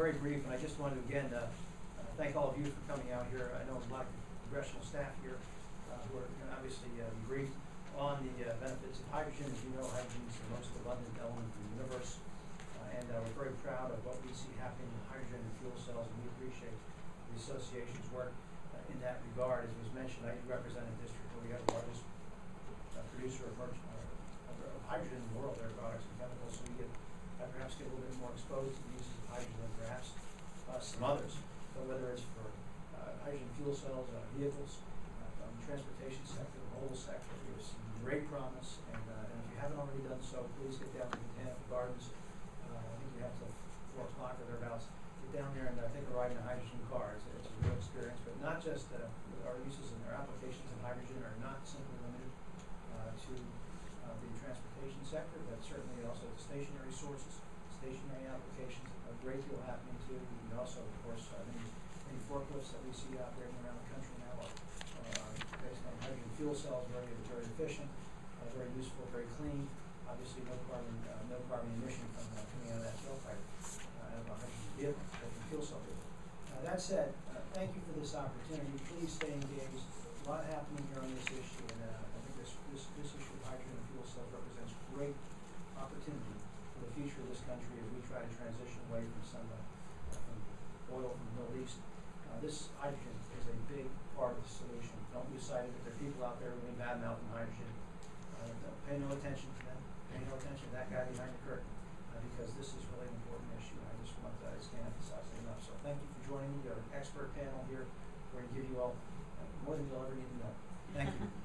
very brief, and I just wanted to again thank all of you for coming out here. I know a lot of congressional staff here who are obviously briefed on the benefits of hydrogen. As you know, hydrogen is the most abundant element in the universe, and we're very proud of what we see happening with hydrogen and fuel cells, and we appreciate the association's work in that regard. As was mentioned, I represent a district where we have the largest producer of hydrogen in the world, their products and chemicals, so we get perhaps get a little bit more exposed to the use of hydrogen than perhaps some others. So whether it's for hydrogen fuel cells, vehicles, transportation sector, the mobile sector, there's some great promise, and if you haven't already done so, please get down to the Botanical Gardens. I think you have till 4 o'clock or thereabouts. Get down there and take a ride in a hydrogen car. It's a real experience, but not just our uses and our applications in hydrogen are not simply limited to the transportation sector, but certainly also the stationary sources, stationary applications. A great deal happening too. And also, of course, many forklifts that we see operating around the country now are based on hydrogen fuel cells, very efficient, very useful, very clean. Obviously, no carbon emission coming out of that tailpipe out of a hydrogen vehicle, hydrogen fuel cell vehicle. That said, thank you for this opportunity. Please stay engaged. A lot happening here on this issue, and I think this issue of hydrogen and fuel cells represents great opportunity for the future of this country as we try to transition away from oil from the Middle East. This hydrogen is a big part of the solution. Don't lose sight of it. There are people out there really bad-mouthing hydrogen. Pay no attention to them. Pay no attention to that guy behind the curtain, because this is really an important issue. I just can't emphasize it enough. So thank you for joining me. We have an expert panel here where we give you all more than you'll ever need to know. Thank you.